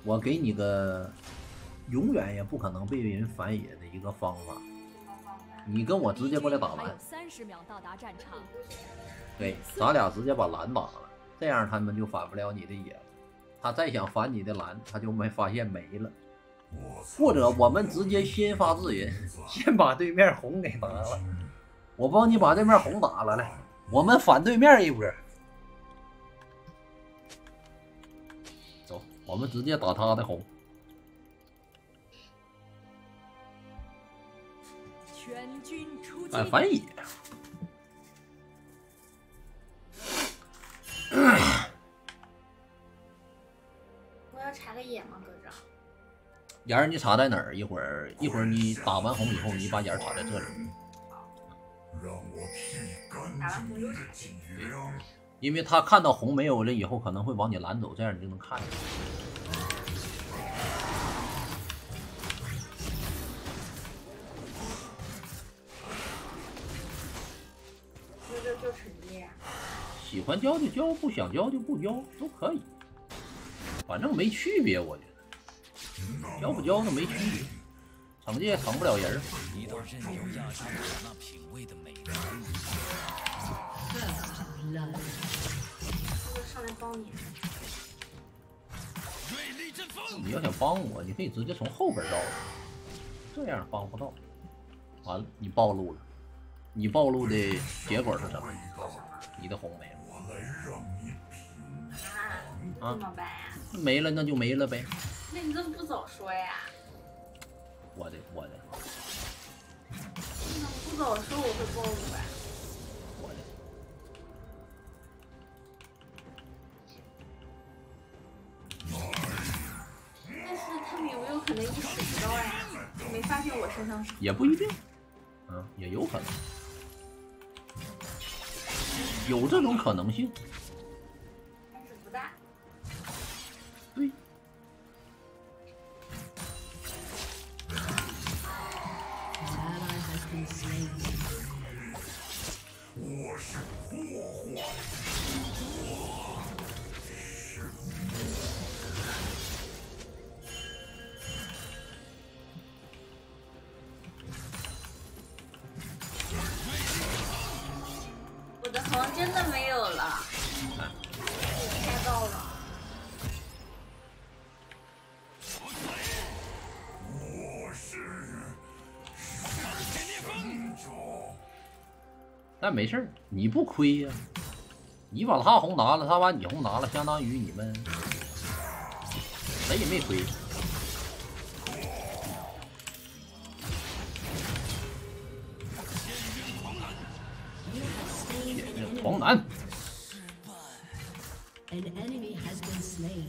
我给你个永远也不可能被人反野的一个方法，你跟我直接过来打蓝 ，30秒到达战场。 对，咱俩直接把蓝打了，这样他们就反不了你的野了。他再想反你的蓝，他就没发现没了。或者我们直接先发制人，先把对面红给打了。我帮你把对面红打了，来，我们反对面一波。走，我们直接打他的红。 全军出击！ 反野。 我要插个野吗，哥哥？ 眼儿你插在哪儿？一会儿你打完红以后，你把眼儿插在这里。 打完红又插。 因为他看到红没有了以后，可能会往你拦走，这样你就能看见。 就纯叶啊。 喜欢教就教，不想教就不教，都可以，反正没区别，我觉得。教不教那没区别，惩戒惩不了人。 一道任由压制我那品味的美人。 我上来帮你。 你要想帮我，你可以直接从后边绕，这样帮不到。完了，你暴露了，你暴露的结果是什么？你的红没了。 啊？怎么办呀？ 没了那就没了呗。 那你怎么不早说呀？ 我的。 你怎么不早说我会暴露呀？ 我的。 但是他们有没有可能意识不到呀？没发现我身上是？ 也不一定，也有可能，有这种可能性。 但是不大。 对。 我是破坏。 我的红真的没有了，开到了。 我是但没事儿，你不亏呀、你把他红拿了，他把你红拿了，相当于你们谁也没亏。狂男。 An enemy has been slain.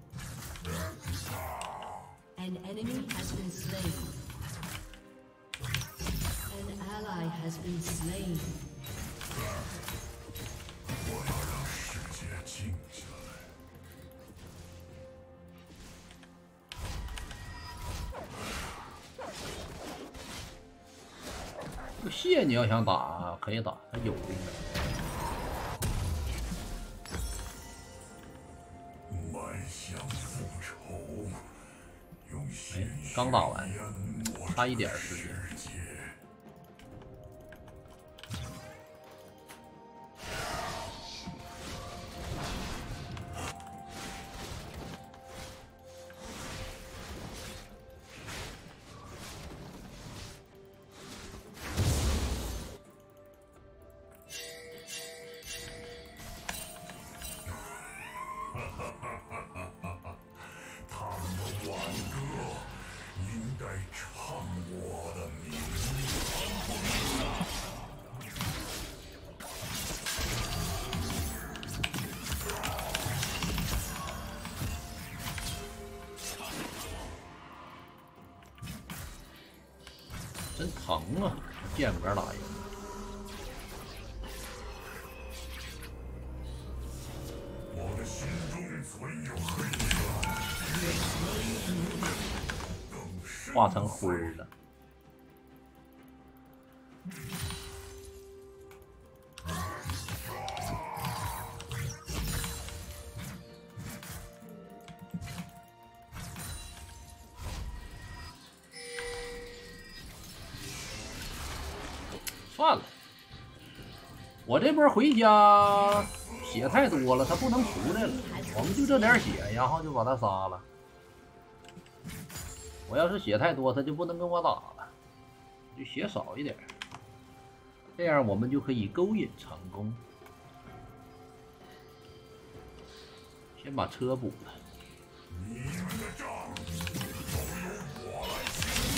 An enemy has been slain. An ally has been slain. 我要让世界静下这蟹你要想打可以打，他有的。 迈向复仇，用鲜血刚打完淹没差一点时间。 世界。他们的挽歌应该唱我的名真疼啊！剑杆打人。 我的心中存有黑色， 化成灰了。 算了，我这波回家血太多了，他不能出来了。我们就这点血，然后就把他杀了。我要是血太多，他就不能跟我打了，就血少一点，这样我们就可以勾引成功。先把车补了。 你们的账都由我来清。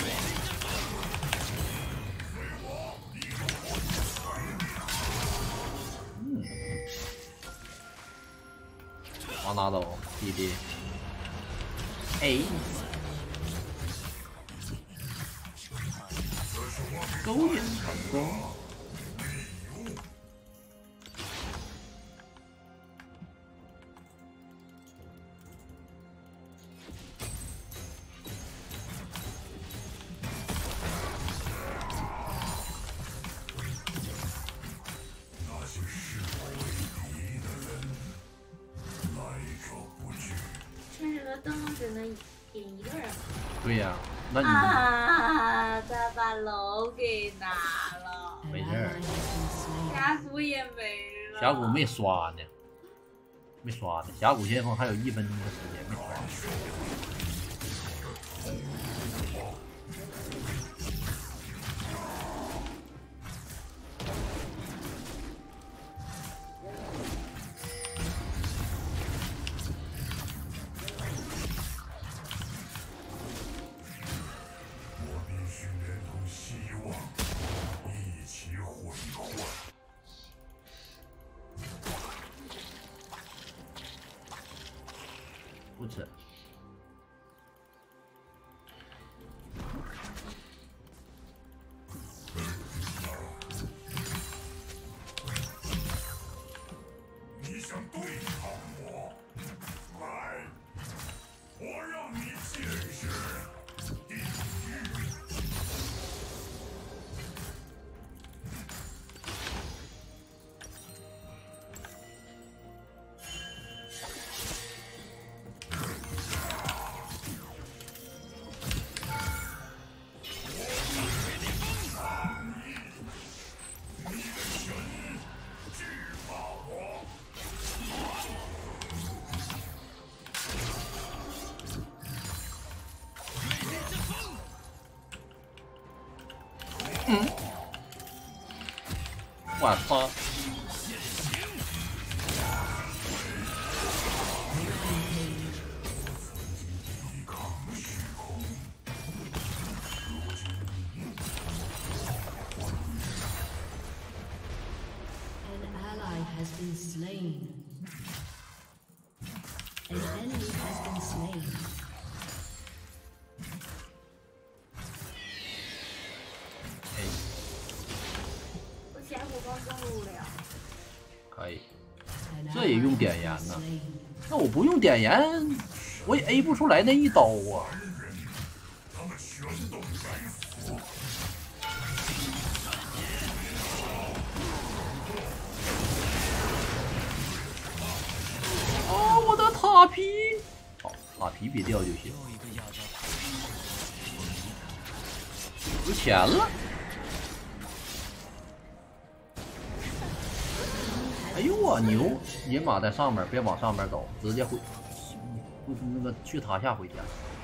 好拿走，弟弟。哎，勾引成功。 那些视我为敌的人，来者不拒。 趁这个灯只能点一个人吗？ 对呀、那你、 啊！他把楼给拿了， An 没事 ally has been slain. 峡谷也没了。 峡谷没刷呢，没刷呢。峡谷先锋还有1分钟的时间没刷。 我必须连同希望一起毁坏。 不吃。 你想对抗我？来，我让你见识地狱。 我操！ 抵抗虚空， An ally has been slain. An enemy has been slain. 哎， 我峡谷刚登录了呀。 可以。 An 这也 ally 用 has 点 been 燃呢？ slain. 那我不用点燃，我也 A 不出来那一刀啊！ 他们全都该死。 哦，我的塔皮，好，塔皮别掉就行。 又一个亚洲塔， 有钱了。哎呦我牛！野马在上面，别往上面走，直接回，那个去塔下回家。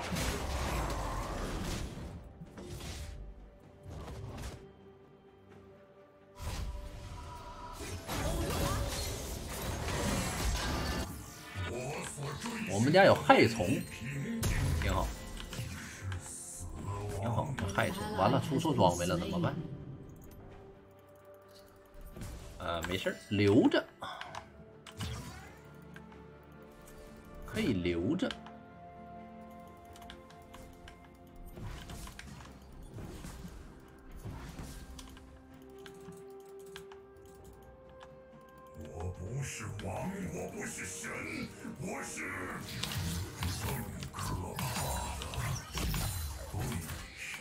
我们家有害虫，挺好，挺好。这害虫完了，出错装备了怎么办？没事儿，留着，可以留着。 我不是王，我不是神，我是更可怕的对手。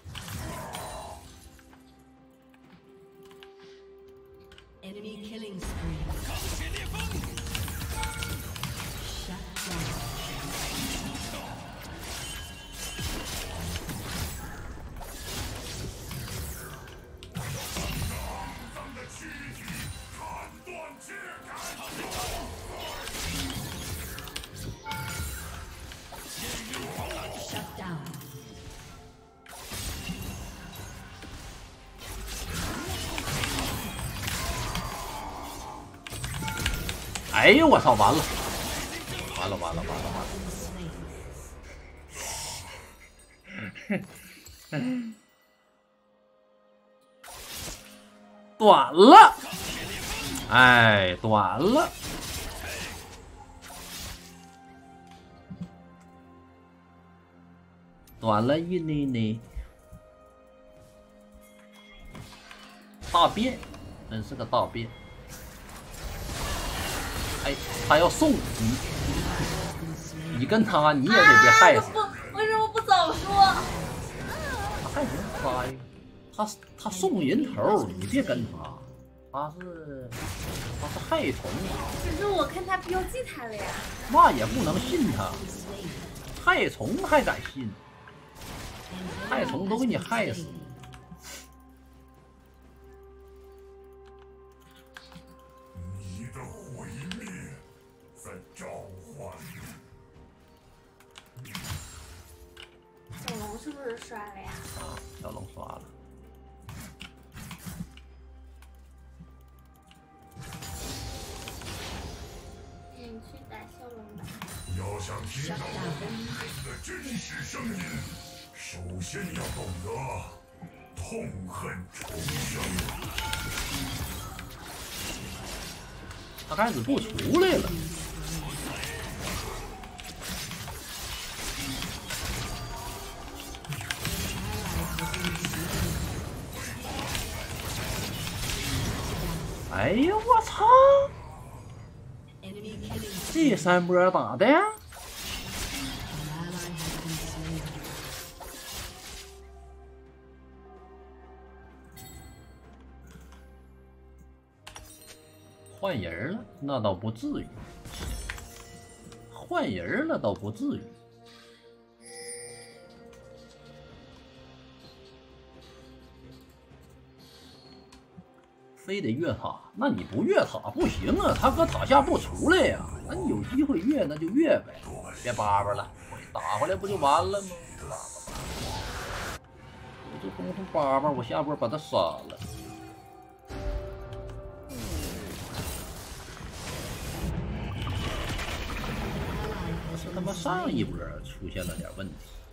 Enemy killing spree. Shut down. 哎呦我操！完了，完了，完了，完了，完了！短了，哎，短了。短了一呢呢，大便，真是个大便。哎，他要送你，你跟他你也得被害死。 为什么不早说？ 他还能开，他送人头，你别跟他，他是害虫。 可是我看他标记他了呀。 那也不能信他，害虫还敢信？害虫都给你害死！ 你的毁灭在召唤你。 小龙是不是刷了呀？ 啊，小龙刷了。 你去打小龙吧。 要想听到敌人的真实声音，首先要懂得痛恨重生。 他开始不出来了。哎呀，我操！这三波打的？换人了，那倒不至于。换人了倒不至于。非得越塔，那你不越塔不行啊！他搁塔下不出来呀、那你有机会越那就越呗，别叭叭了，打回来不就完了吗？我这功夫叭叭，我下波把他杀了。是他妈上一波出现了点问题，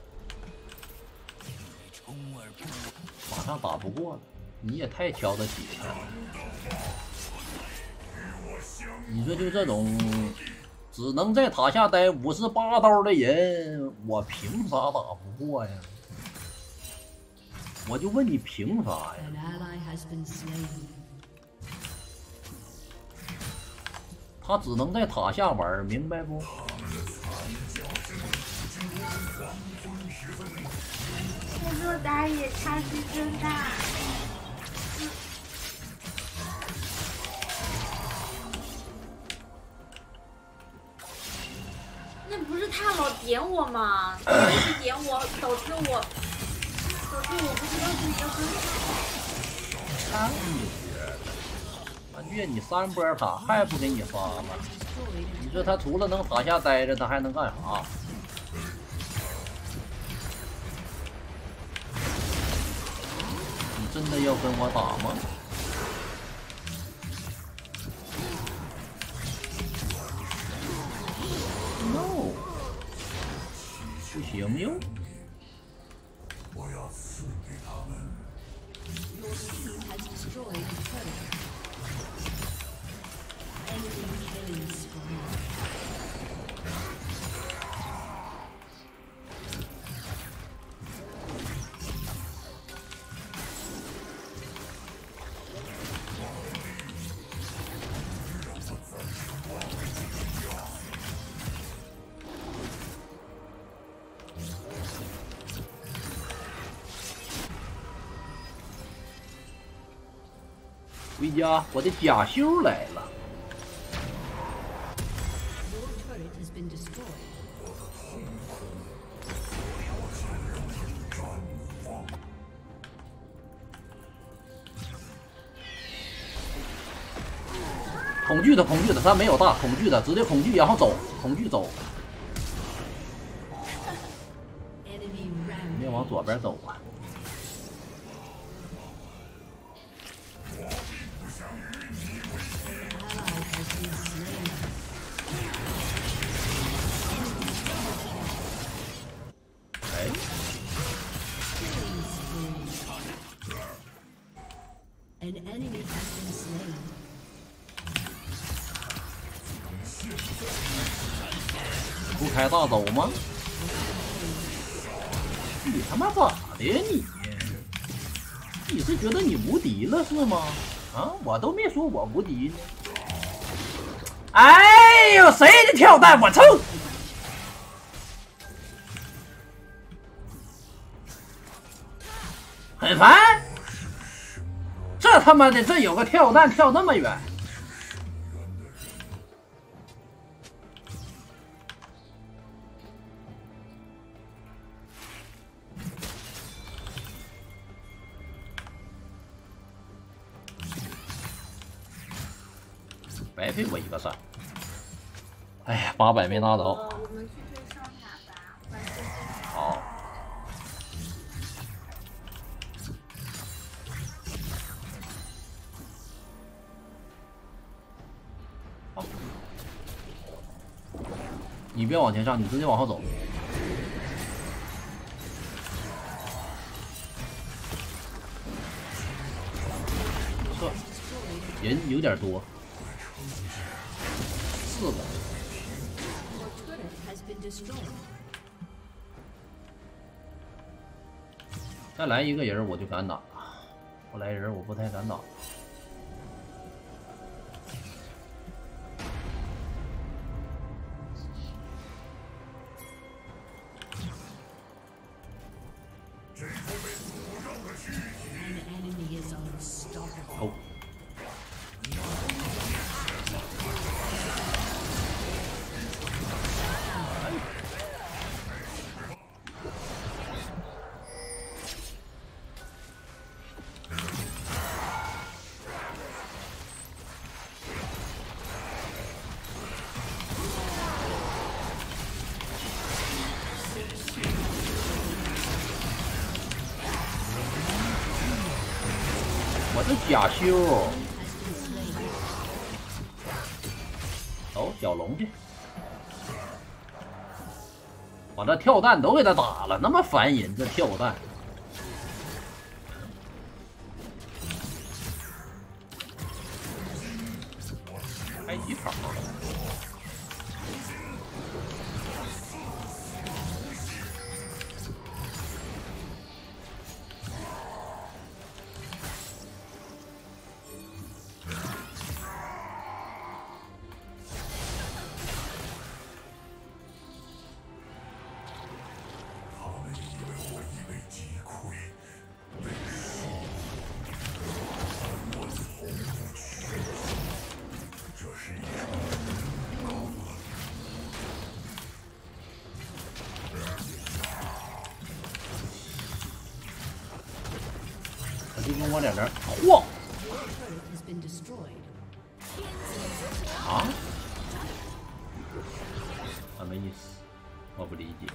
马上打不过了。你也太瞧得起他了！你说就这种只能在塔下待58刀的人，我凭啥打不过呀？我就问你凭啥呀？他只能在塔下玩，明白不？ 这若打野差距真大。那不是他老点我吗？他一直点我，导致我不知道自己要跟上。 他虐你3波塔，还不给你杀了？你说他除了能塔下待着，他还能干啥？你真的要跟我打吗？不行哟！ 我要赐给他们。 回家，我的假修来了。恐惧的，恐惧的，他没有大恐惧的，直接恐惧，然后走，恐惧走。别往左边走啊！ 开大招吗？你他妈咋的呀你？你是觉得你无敌了是吗？啊，我都没说我无敌呢。哎呦，谁的跳弹？我操！很烦。这他妈的，这有个跳弹跳那么远。白费我一个闪。哎呀，800没拿着。 我们去对上塔吧。 好。好。你别往前上，你直接往后走。错，人有点多。4个。再来一个人我就敢打了，不来人我不太敢打。哦。我这假修，走小龙去，把这跳弹都给他打了，那么烦人这跳弹。开几场了？就跟我在这儿晃啊！什么意思？我不理解。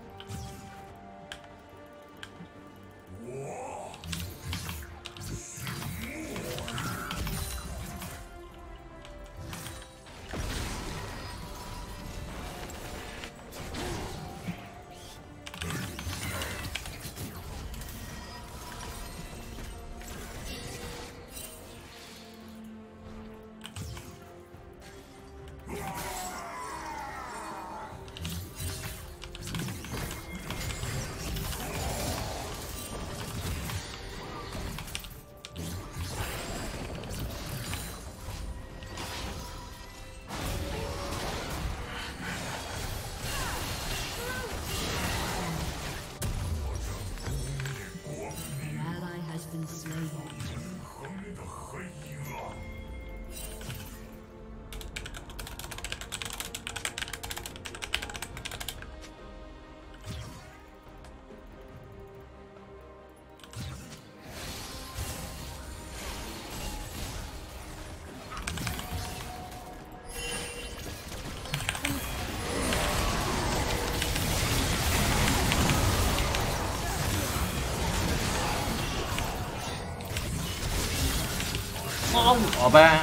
杀我呗！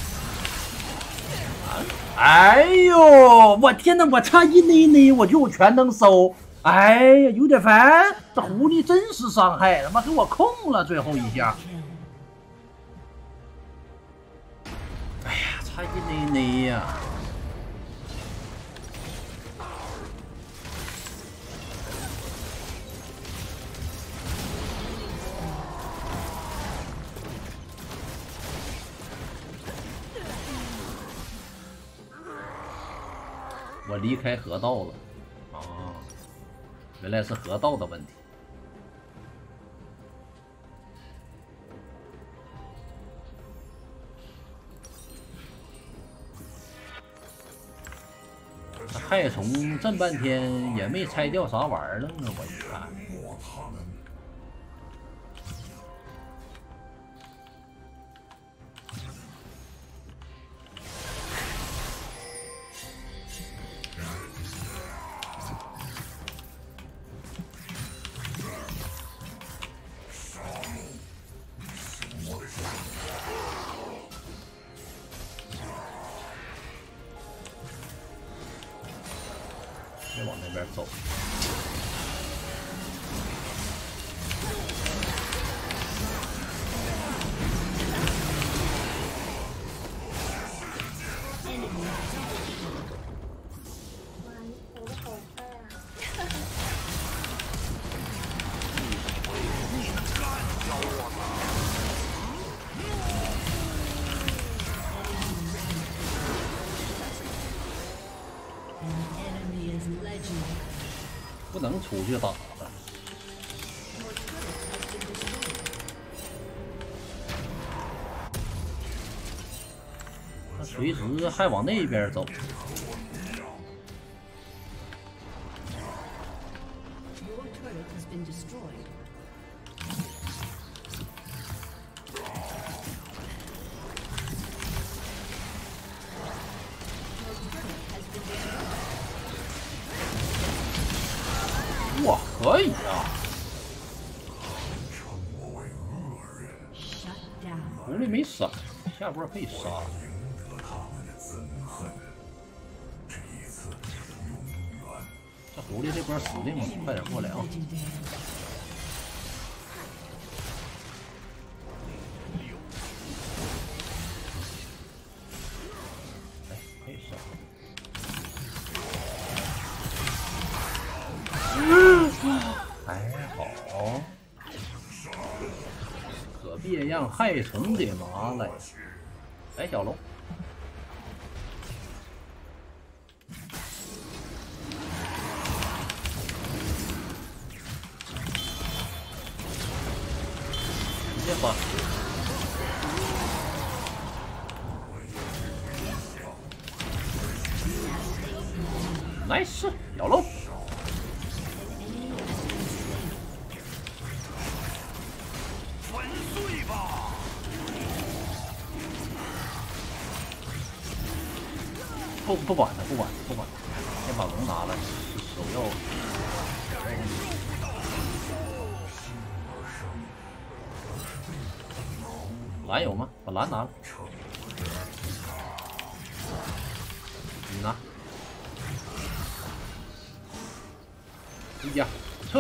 哎呦，我天哪！我差一内内我就全能收。哎呀，有点烦。这狐狸真是伤害，他妈给我控了最后一下。哎呀，差一内内呀！ 我离开河道了。啊，原来是河道的问题。害虫震半天也没拆掉啥玩意儿呢，我一看。别往那边走。 哇，你走的好快啊！ 不能出去打了。他随时还往那边走。哇，可以啊！狐狸没闪，下波可以杀。这狐狸这波死定了，快点过来啊！哎，可以杀。还好，可别让害虫给拿来。哎，小龙，直接发。nice， 小龙。不管他，不管他，先把龙拿来，首要。蓝有吗？把蓝拿了。你拿。回家，撤。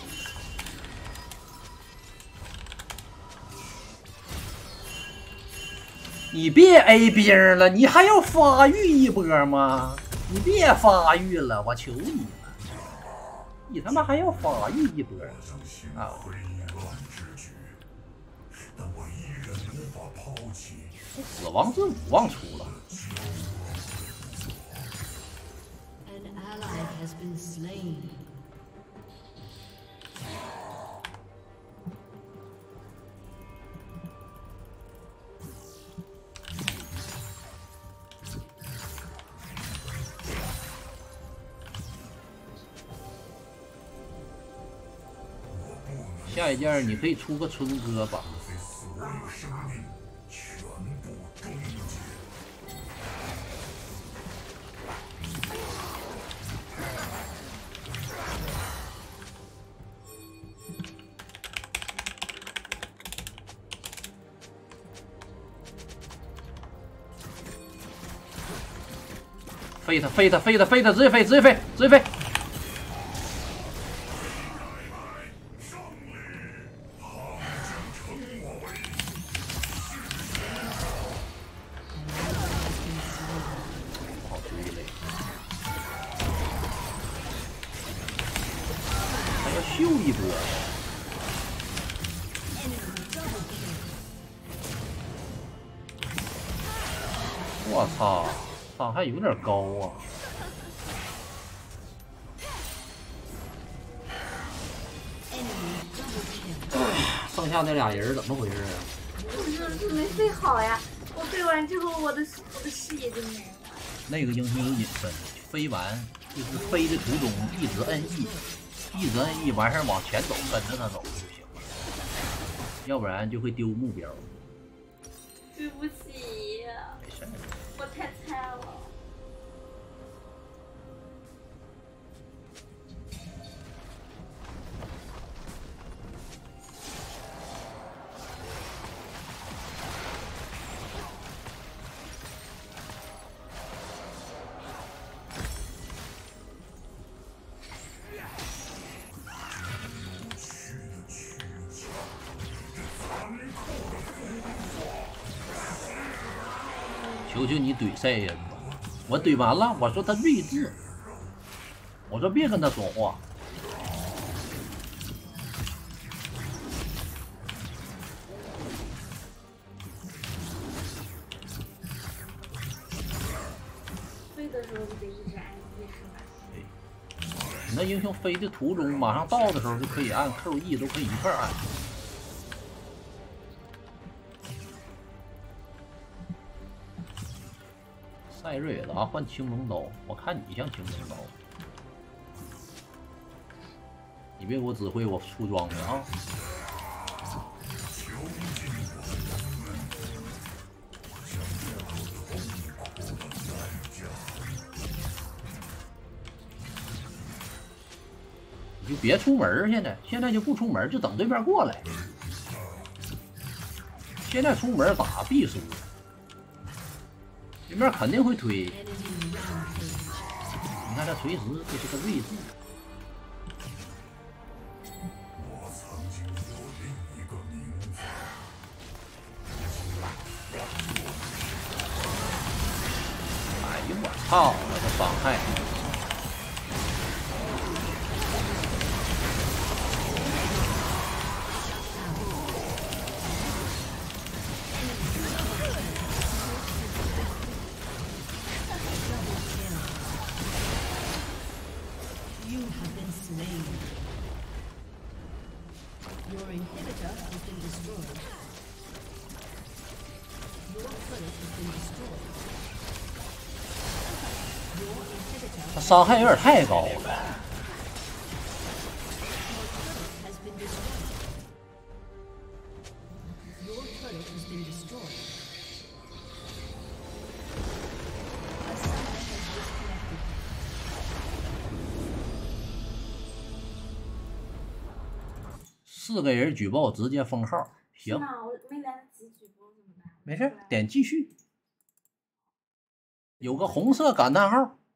你别 A 兵了，你还要发育一波吗？你别发育了，我求你了！你他妈还要发育一波啊！死亡之舞忘出了。下一件你可以出个春哥吧。飞他，飞他，飞他，飞他，直接飞，直接飞，直接飞。秀一波！我操，伤害有点高啊！ 剩下那俩人怎么回事啊？ 我没飞好呀，我飞完之后我的视野就没了。 那个英雄有隐身，飞完就是飞的途中一直摁 E， 一直摁 E 完事儿往前走，跟着他走就行了，要不然就会丢目标。 对不起， 没事， 我太菜了。 求求你怼赛人吧！我怼完了，我说他睿智，我说别跟他说话。 飞的时候就得一直按 E 是吧？ 你那英雄飞的途中，马上到的时候就可以按 Q、E 都可以一块按。赛瑞达换青龙刀，我看你像青龙刀，你别给我指挥我出装的啊！你就别出门，现在就不出门，就等对面过来。现在出门打必输。对面肯定会推，你看他随时这是个睿智。 我曾经有另一个名字。 哎呦我操！我的伤害。 Your inhibitor has been destroyed. Your turret has been destroyed. Your inhibitor 他伤害有点太高了。 has been destroyed. Your turret has been destroyed. A summoner has disconnected. 4个人举报直接封号，行， 那我没来得及举报怎么办？ 没事，点继续。有个红色感叹号。